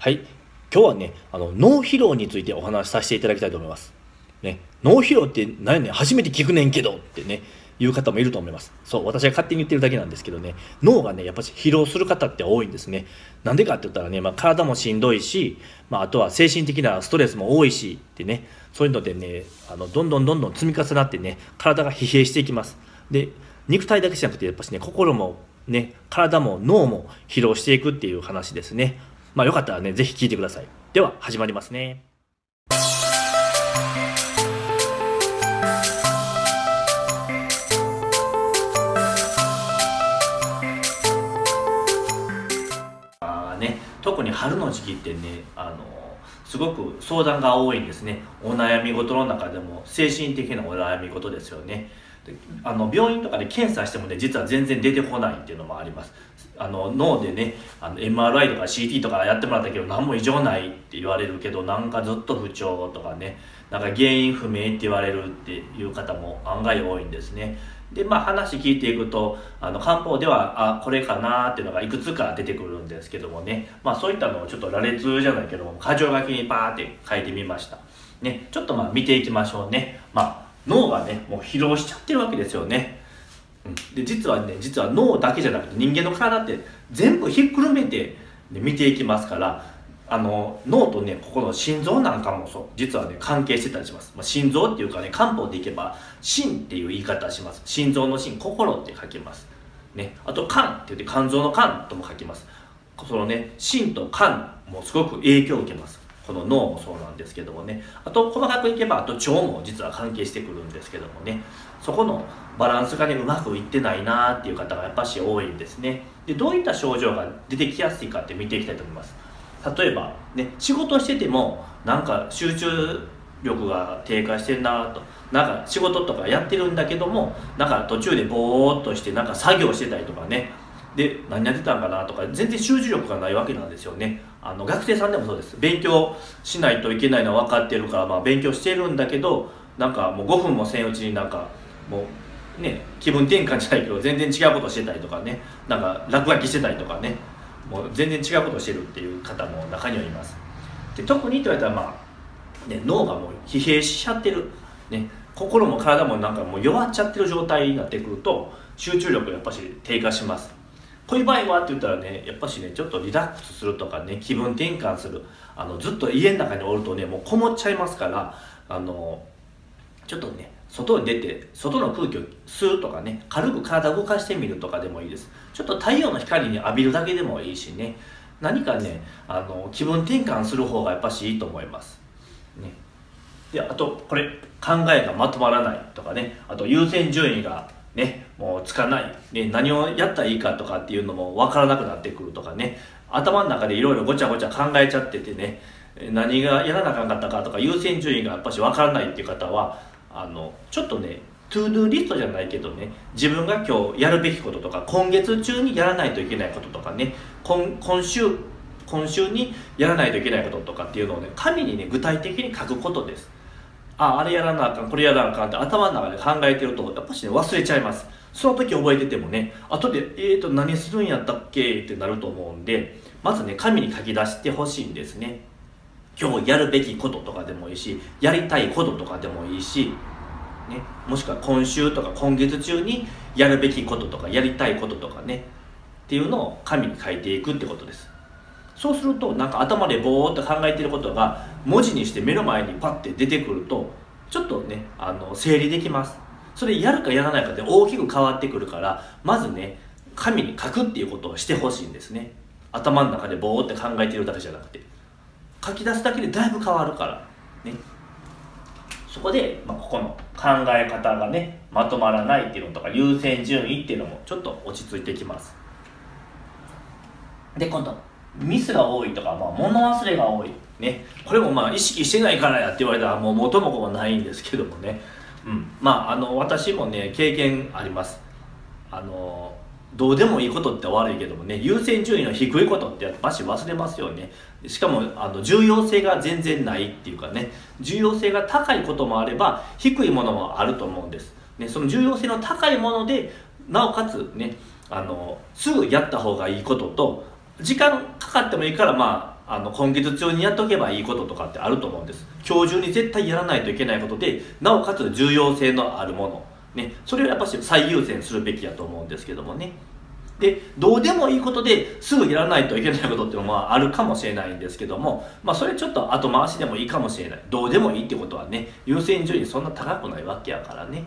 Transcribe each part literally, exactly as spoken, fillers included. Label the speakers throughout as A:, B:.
A: はい、今日はね、あの脳疲労についてお話しさせていただきたいと思います。ね、脳疲労って何やねん、初めて聞くねんけどってね、いう方もいると思います。そう、私が勝手に言ってるだけなんですけどね、脳がね、やっぱり疲労する方って多いんですね。なんでかって言ったらね、まあ、体もしんどいし、まあ、あとは精神的なストレスも多いしってね、そういうのでね、あのどんどんどんどん積み重なってね、体が疲弊していきます。で、肉体だけじゃなくて、やっぱしね、心もね、体も脳も疲労していくっていう話ですね。まあ、よかったらね、ぜひ聞いてください。では始まりますね。あーね、特に春の時期ってね、あのすごく相談が多いんですね。お悩み事の中でも精神的なお悩み事ですよね。で、あの病院とかで検査してもね、実は全然出てこないっていうのもあります。あの脳でね、あの エムアールアイ とか シーティー とかやってもらったけど何も異常ないって言われるけど、なんかずっと不調とかね、なんか原因不明って言われるっていう方も案外多いんですね。で、まあ話聞いていくと、あの漢方ではあこれかなっていうのがいくつか出てくるんですけどもね、まあそういったのをちょっと羅列じゃないけども箇条書きにパーって書いてみましたね。ちょっとまあ見ていきましょうね。まあ脳がね、もう疲労しちゃってるわけですよね。で、実はね、実は脳だけじゃなくて人間の体って全部ひっくるめて、ね、見ていきますから、あの脳とね、ここの心臓なんかもそう実はね関係してたりします。まあ、心臓っていうかね、漢方でいけば心っていう言い方します。心臓の心、心って書きます、ね、あと肝って言って肝臓の肝とも書きます。そのね、心と肝もすごく影響を受けます。この脳もそうなんですけどもね、あと細かくいけばあと腸も実は関係してくるんですけどもね、そこのバランスがねうまくいってないなーっていう方がやっぱし多いんですね。で、どういった症状が出てきやすいかって見ていきたいと思います。例えばね、仕事しててもなんか集中力が低下してんなと、なんか仕事とかやってるんだけども、なんか途中でぼーっとしてなんか作業してたりとかね、で何やってたんかなとか全然集中力がないわけなんですよね。あの学生さんでもそうです。勉強しないといけないのは分かってるから、まあ、勉強してるんだけど、なんかもうごふんもせんうちになんかもうね、気分転換じゃないけど全然違うことしてたりとかね、なんか落書きしてたりとかね、もう全然違うことしてるっていう方も中にはいます。で、特にと言われたら、まあね、脳がもう疲弊しちゃってる、ね、心も体もなんかもう弱っちゃってる状態になってくると集中力やっぱし低下します。こういう場合はって言ったらね、やっぱしね、ちょっとリラックスするとかね、気分転換する、あのずっと家の中におるとね、もうこもっちゃいますから、あのちょっとね、外に出て外の空気を吸うとかね、軽く体を動かしてみるとかでもいいです。ちょっと太陽の光に浴びるだけでもいいしね、何かね、あの気分転換する方がやっぱしいいと思いますね。で、あとこれ考えがまとまらないとかね、あと優先順位がね、もうつかない、ね、何をやったらいいかとかっていうのも分からなくなってくるとかね、頭の中でいろいろごちゃごちゃ考えちゃっててね、何がやらなあかんかったかとか優先順位がやっぱし分からないっていう方は、あのちょっとね、トゥードゥーリストじゃないけどね、自分が今日やるべきこととか、今月中にやらないといけないこととかね、今今週今週にやらないといけないこととかっていうのをね、紙にね具体的に書くことです。あ、あれやらなあかん、これやらなあかんって頭の中で考えてるとやっぱしね忘れちゃいます。その時覚えててもね、後でえーと何するんやったっけってなると思うんで、まずね紙に書き出してほしいんですね。今日やるべきこととかでもいいし、やりたいこととかでもいいし、ね、もしくは今週とか今月中にやるべきこととかやりたいこととかねっていうのを紙に書いていくってことです。そうするとなんか頭でぼーっと考えていることが文字にして目の前にパッて出てくると、ちょっとね、あの整理できます。それやるかやらないかで大きく変わってくるから、まずね紙に書くっていうことをしてほしいんですね。頭の中でぼーって考えているだけじゃなくて、書き出すだけでだいぶ変わるからね。そこで、まあ、ここの考え方がねまとまらないっていうのとか優先順位っていうのもちょっと落ち着いてきます。で、今度ミスが多いとか、まあ、物忘れが多い、ね、これもまあ意識してないからやって言われたらもう元も子もないんですけどもね、うん、まああの私もね経験あります。あのどうでもいいことって悪いけどもね、優先順位の低いことってやっぱし忘れますよね。しかもあの重要性が全然ないっていうかね、重要性が高いこともあれば低いものもあると思うんです、ね、その重要性の高いものでなおかつね、あのすぐやった方がいいことと、時間かかってもいいからまああの今月中にやっとけばいいこととかってあると思うんです。今日中に絶対やらないといけないことで、なおかつ重要性のあるもの、ね、それをやっぱし最優先するべきやと思うんですけどもね。でどうでもいいことですぐやらないといけないことっていうのはあるかもしれないんですけども、まあ、それちょっと後回しでもいいかもしれない。どうでもいいってことはね、優先順位そんな高くないわけやからね。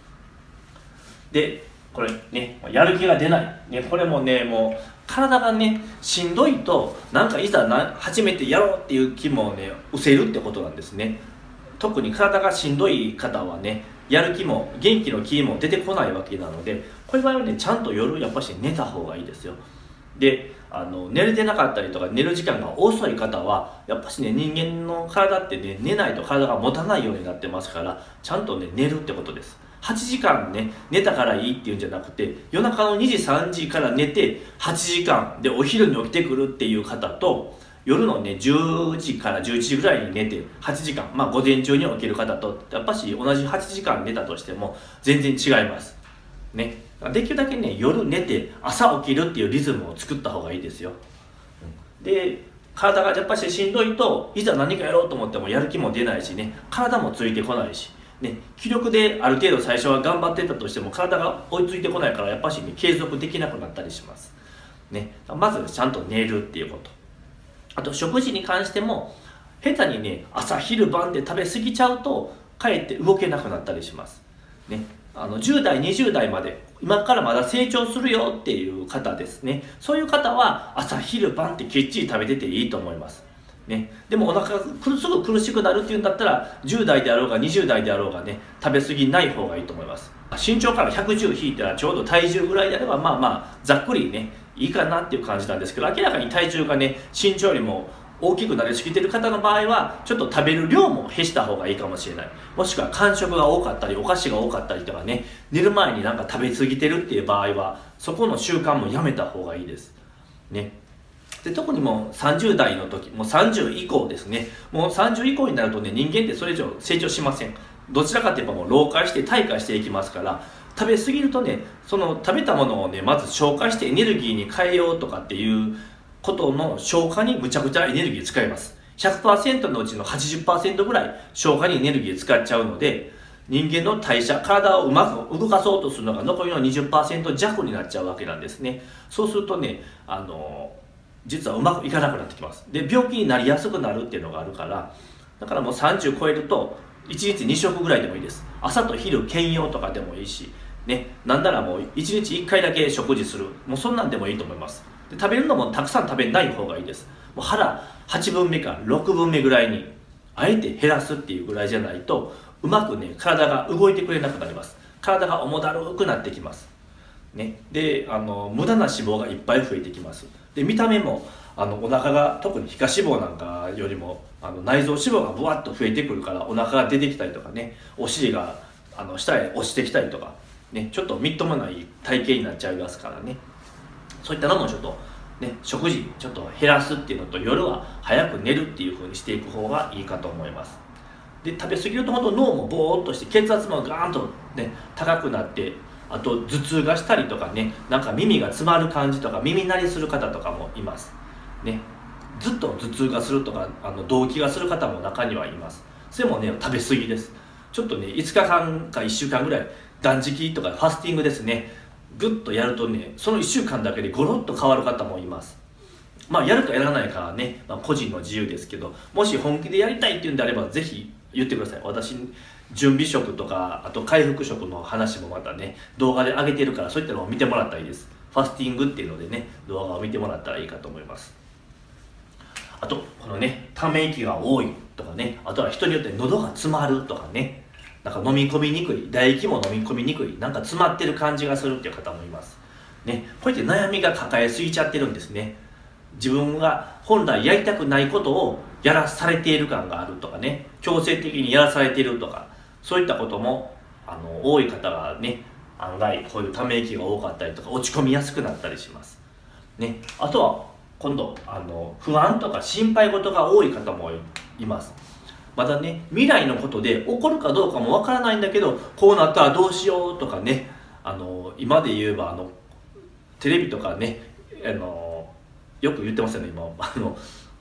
A: でこれね、やる気が出ない、ね、これもね、もう体がねしんどいと、なんかいざな初めてやろうっていう気もね失せるってことなんですね。特に体がしんどい方はね、やる気も元気の気も出てこないわけなので、これはねちゃんと夜やっぱし寝た方がいいですよ。であの寝れてなかったりとか寝る時間が遅い方はやっぱしね、人間の体ってね、寝ないと体が持たないようになってますから、ちゃんとね寝るってことです。はちじかんね寝たからいいっていうんじゃなくて、夜中のにじさんじから寝てはちじかんでお昼に起きてくるっていう方と、夜のねじゅうじからじゅういちじぐらいに寝てはちじかん、まあ午前中に起きる方と、やっぱし同じはちじかん寝たとしても全然違いますね。できるだけね夜寝て朝起きるっていうリズムを作った方がいいですよ。で体がやっぱししんどいと、いざ何かやろうと思ってもやる気も出ないしね、体もついてこないしね、気力である程度最初は頑張ってたとしても体が追いついてこないから、やっぱしね継続できなくなったりしますね。まずちゃんと寝るっていうこと。あと食事に関しても、下手にね朝昼晩で食べ過ぎちゃうとかえって動けなくなったりしますね。あのじゅう代にじゅう代まで今からまだ成長するよっていう方ですね、そういう方は朝昼晩ってきっちり食べてていいと思いますね。でもお腹がすぐ苦しくなるっていうんだったら、じゅう代であろうがにじゅう代であろうがね、食べ過ぎない方がいいと思います。身長からひゃくじゅう引いたらちょうど体重ぐらいであれば、まあまあざっくりねいいかなっていう感じなんですけど、明らかに体重がね身長よりも大きくなりすぎてる方の場合は、ちょっと食べる量も減した方がいいかもしれない。もしくは間食が多かったりお菓子が多かったりとかね、寝る前になんか食べ過ぎてるっていう場合は、そこの習慣もやめた方がいいですね。で特にもうさんじゅう代の時、もうさんじゅう以降ですね、もうさんじゅう以降になるとね、人間ってそれ以上成長しません。どちらかといえばもう老化して退化していきますから、食べ過ぎるとね、その食べたものをねまず消化してエネルギーに変えようとかっていうことの消化にむちゃくちゃエネルギー使います。 ひゃくパーセント のうちの はちじゅっパーセント ぐらい消化にエネルギー使っちゃうので、人間の代謝、体をうまく動かそうとするのが残りの にじゅっパーセント 弱になっちゃうわけなんですね。そうするとね、あの実はうまくいかなくなってきます。で病気になりやすくなるっていうのがあるから、だからもうさんじゅう超えるといちにちに食ぐらいでもいいです。朝と昼兼用とかでもいいしね、なんならもういちにちいっかいだけ食事する、もうそんなんでもいいと思います。で食べるのもたくさん食べない方がいいです。もう腹はちぶんめかろくぶんめぐらいにあえて減らすっていうぐらいじゃないと、うまくね体が動いてくれなくなります。体が重だるくなってきますね。であの無駄な脂肪がいっぱい増えてきます。で見た目もあのお腹が、特に皮下脂肪なんかよりもあの内臓脂肪がぶわっと増えてくるから、お腹が出てきたりとかね、お尻があの下へ落ちてきたりとかね、ちょっとみっともない体型になっちゃいますからね。そういったのもちょっとね、食事ちょっと減らすっていうのと、夜は早く寝るっていう風にしていく方がいいかと思います。で食べ過ぎると本当脳もボーっとして血圧もガーンとね高くなって、あと頭痛がしたりとかね、なんか耳が詰まる感じとか耳鳴りする方とかもいますね。ずっと頭痛がするとかあの動悸がする方も中にはいます。それもね食べ過ぎです。ちょっとねいつかかんかいっしゅうかんぐらい断食とかファスティングですね、ぐっとやるとね、そのいっしゅうかんだけでゴロッと変わる方もいます。まあやるかやらないかはね、まあ、個人の自由ですけど、もし本気でやりたいっていうんであればぜひ言ってください。私準備食とかあと回復食の話もまたね動画で上げてるから、そういったのを見てもらったらいいです。ファスティングっていうのでね動画を見てもらったらいいかと思います。あとこのねため息が多いとかね、あとは人によって喉が詰まるとかね、なんか飲み込みにくい、唾液も飲み込みにくい、なんか詰まってる感じがするっていう方もいますね。こうやって悩みが抱えすぎちゃってるんですね。自分が本来やりたくないことをやらされている感があるとかね、強制的にやらされているとか、そういったこともあの多い方がね、案外こういうため息が多かったりとか落ち込みやすくなったりしますね。あとは今度あの不安とか心配事が多い方もいます。まだね未来のことで起こるかどうかもわからないんだけど、こうなったらどうしようとかね、あの今で言えばあのテレビとかね、あのよく言ってますよね今あの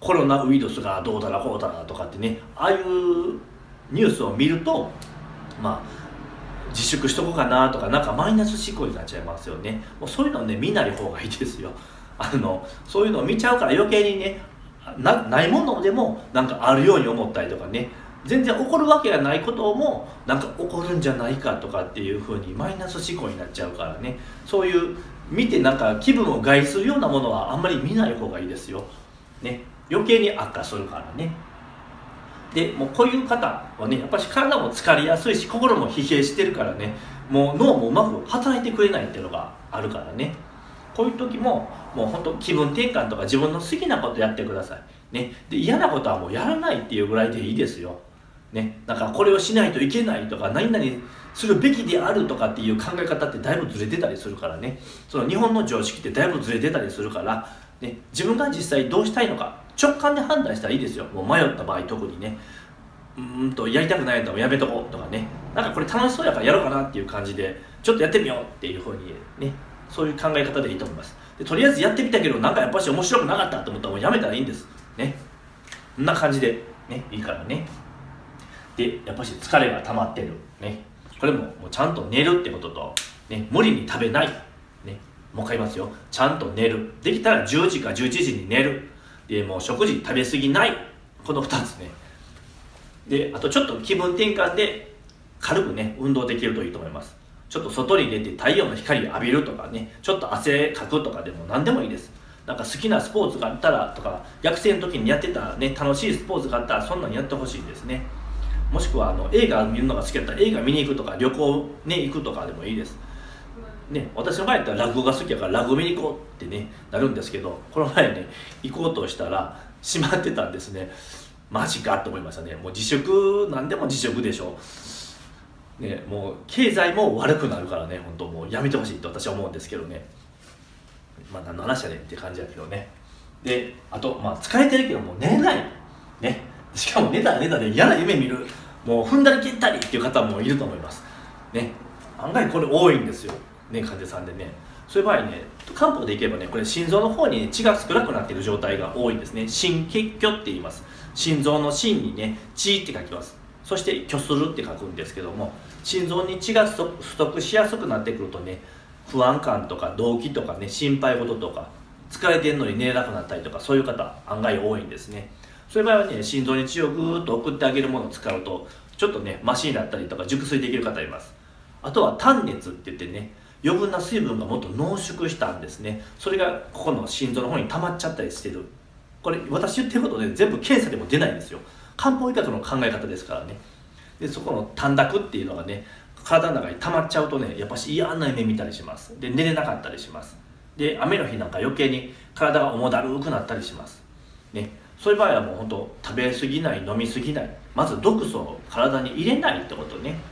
A: コロナウイルスがどうだらこうだらとかってね、ああいうニュースを見ると、まあ自粛しとこうかなとか、なんかマイナス思考になっちゃいますよね。もうそういうのね、見ない方がいいですよ。あのそういうのを見ちゃうから余計にね、 な, ないものでもなんかあるように思ったりとかね、全然起こるわけがないこともなんか起こるんじゃないかとかっていう風にマイナス思考になっちゃうからね、そういう見てなんか気分を害するようなものはあんまり見ない方がいいですよ、ね、余計に悪化するからね。でもうこういう方はね、やっぱり体も疲れやすいし心も疲弊してるからね、もう脳もうまく働いてくれないっていうのがあるからね、こういう時ももう本当気分転換とか自分の好きなことやってください、ね、で嫌なことはもうやらないっていうぐらいでいいですよ、ね、だからこれをしないといけないとか何々するべきであるとかっていう考え方ってだいぶずれてたりするからね、その日本の常識ってだいぶずれてたりするから、ね、自分が実際どうしたいのか直感で判断したらいいですよ。もう迷った場合特にね、うーんとやりたくないとやめとこうとかね、なんかこれ楽しそうやからやろうかなっていう感じでちょっとやってみようっていうふうにね、そういう考え方でいいと思います。でとりあえずやってみたけどなんかやっぱし面白くなかったと思ったらもうやめたらいいんですね。こんな感じでね、いいからね。でやっぱし疲れが溜まってるね、これももうちゃんと寝るってことと、ね、無理に食べない、ね、もう一回言いますよ、ちゃんと寝る、できたらじゅうじかじゅういちじに寝る、でもう食事食べ過ぎない、このふたつね。であとちょっと気分転換で軽くね運動できるといいと思います。ちょっと外に出て太陽の光を浴びるとかね、ちょっと汗かくとかでも何でもいいです。なんか好きなスポーツがあったらとか、学生の時にやってたね楽しいスポーツがあったらそんなにやってほしいですね。もしくはあの映画見るのが好きだったら映画見に行くとか、旅行ね行くとかでもいいですね。私の場合だったら落語が好きやから落語見に行こうってねなるんですけど、この前ね行こうとしたら閉まってたんですね。マジかと思いましたね。もう自粛、何でも自粛でしょ、ね、もう経済も悪くなるからね、本当もうやめてほしいと私は思うんですけどね。まあ何の話やねんって感じだけどね。であとまあ疲れてるけどもう寝れないね、しかも寝たら寝たで嫌な夢見る、もう踏んだり蹴ったりっていう方もいると思いますね。案外これ多いんですよね、患者さんでね。そういう場合ね、漢方でいけばね、これ心臓の方に、ね、血が少なくなっている状態が多いんですね。心血虚って言います。心臓の心にね血って書きます。そして虚するって書くんですけども、心臓に血が不足しやすくなってくるとね、不安感とか動悸とかね、心配事とか、疲れてるのに寝れなくなったりとか、そういう方案外多いんですね。そういう場合はね、心臓に血をぐーっと送ってあげるものを使うとちょっとねマシになったりとか熟睡できる方います。あとは胆熱って言ってね、余分な水分がもっと濃縮したんですね。それがここの心臓の方に溜まっちゃったりしてる。これ私言ってることで全部検査でも出ないんですよ。漢方医学の考え方ですからね。でそこの胆濁っていうのがね体の中に溜まっちゃうとね、やっぱし嫌な夢見たりします。で寝れなかったりします。で雨の日なんか余計に体が重だるくなったりしますね。そういう場合はもう本当食べ過ぎない、飲み過ぎない、まず毒素を体に入れないってことね。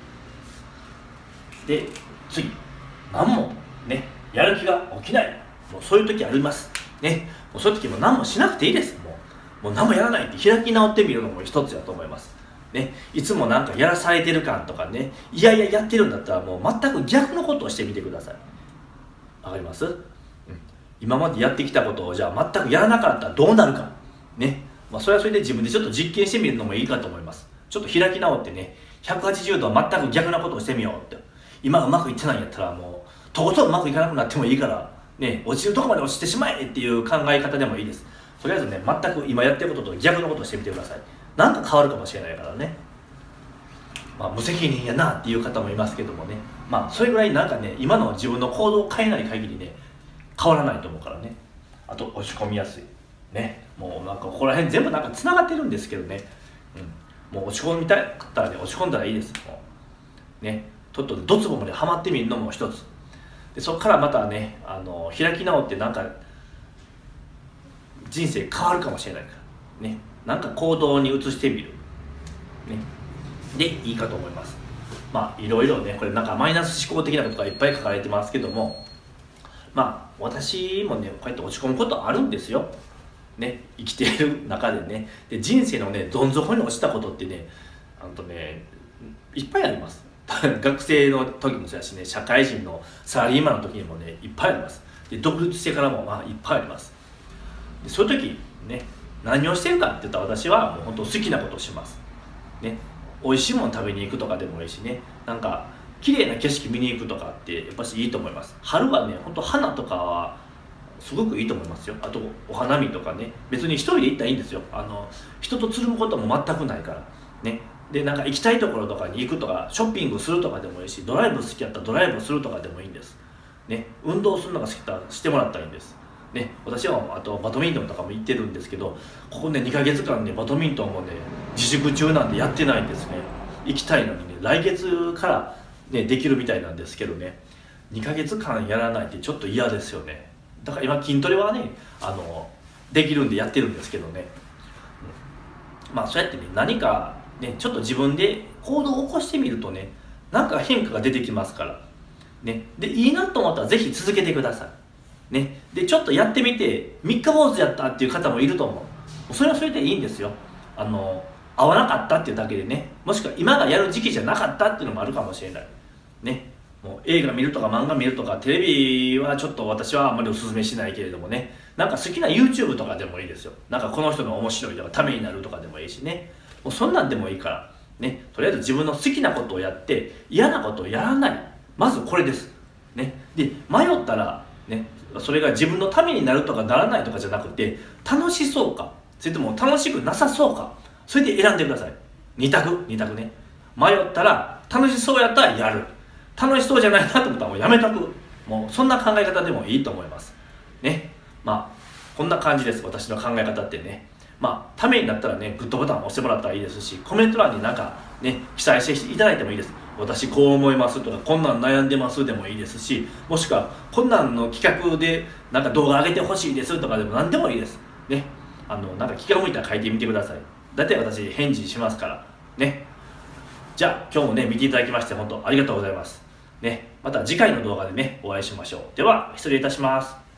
A: で次、何もねやる気が起きない、もうそういう時ありますね。もうそういう時も何もしなくていいです。もうもう何もやらないって開き直ってみるのも一つだと思いますね。いつもなんかやらされてる感とかね、いやいややってるんだったらもう全く逆のことをしてみてください。わかります？うん、今までやってきたことをじゃあ全くやらなかったらどうなるかね、まあ、それはそれで自分でちょっと実験してみるのもいいかと思います。ちょっと開き直ってね、ひゃくはちじゅうど全く逆なことをしてみようって。今うまくいってないんやったらもうとことんうまくいかなくなってもいいからね、落ちるとこまで落ちてしまえっていう考え方でもいいです。とりあえずね、全く今やってることと逆のことをしてみてください。なんか変わるかもしれないからね。まあ無責任やなっていう方もいますけどもね、まあそれぐらいなんかね、今の自分の行動を変えない限りね変わらないと思うからね。あと落ち込みやすいね、もうなんかここら辺全部なんかつながってるんですけどね、うん、もう落ち込みたかったらね落ち込んだらいいです。もうね、ちょっとドツボまでハマってみるのも一つで、そこからまたねあの開き直ってなんか人生変わるかもしれないからね、なんか行動に移してみる、ね、でいいかと思います。まあいろいろね、これなんかマイナス思考的なことがいっぱい書かれてますけども、まあ私もねこうやって落ち込むことあるんですよ、ね、生きている中でね。で人生のねどん底に落ちたことってね、あのねいっぱいあります学生の時もそうやしね、社会人のサラリーマンの時にもねいっぱいあります。で独立してからもまあいっぱいあります。でそういう時ね、 何をしてるかって言ったら、私はもう本当好きなことをしますね。美味しいもの食べに行くとかでもいいしね、なんか綺麗な景色見に行くとかってやっぱしいいと思います。春はね、本当花とかはすごくいいと思いますよ。あとお花見とかね、別に一人で行ったらいいんですよ。あの人とつるむことも全くないからね。でなんか行きたいところとかに行くとか、ショッピングするとかでもいいし、ドライブ好きやったらドライブするとかでもいいんですね。運動するのが好きだったらしてもらったらいいんですね。私はあとバドミントンとかも行ってるんですけど、ここねにかげつかんねバドミントンもね自粛中なんでやってないんですね。行きたいのにね、来月からねできるみたいなんですけどね、にかげつかんやらないってちょっと嫌ですよね。だから今筋トレはね、あのできるんでやってるんですけどね、うん、まあそうやってね、何かねちょっと自分で行動を起こしてみるとね、なんか変化が出てきますからね。でいいなと思ったらぜひ続けてくださいね。でちょっとやってみて三日坊主やったっていう方もいると思う。それはそれでいいんですよ。あの合わなかったっていうだけでね、もしくは今がやる時期じゃなかったっていうのもあるかもしれないね。もう映画見るとか漫画見るとかテレビはちょっと私はあんまりおすすめしないけれどもね、なんか好きな YouTube とかでもいいですよ。なんかこの人の面白いとかためになるとかでもいいしね、もうそんなんでもいいからね、とりあえず自分の好きなことをやって嫌なことをやらない、まずこれですね。で迷ったらね、それが自分のためになるとかならないとかじゃなくて、楽しそうかそれとも楽しくなさそうか、それで選んでください。に択に択ね。迷ったら楽しそうやったらやる、楽しそうじゃないなと思ったらもうやめとく、もうそんな考え方でもいいと思いますね。まあこんな感じです、私の考え方ってね。まあためになったらね、グッドボタンを押してもらったらいいですし、コメント欄になんかね記載していただいてもいいです。私こう思いますとか、こんなん悩んでますでもいいですし、もしくはこんなんの企画でなんか動画上げてほしいですとかでも何でもいいですね。あのなんか気が向いたら書いてみてください。だいたい私返事しますからね。じゃあ今日もね見ていただきまして本当ありがとうございますね。また次回の動画でねお会いしましょう。では失礼いたします。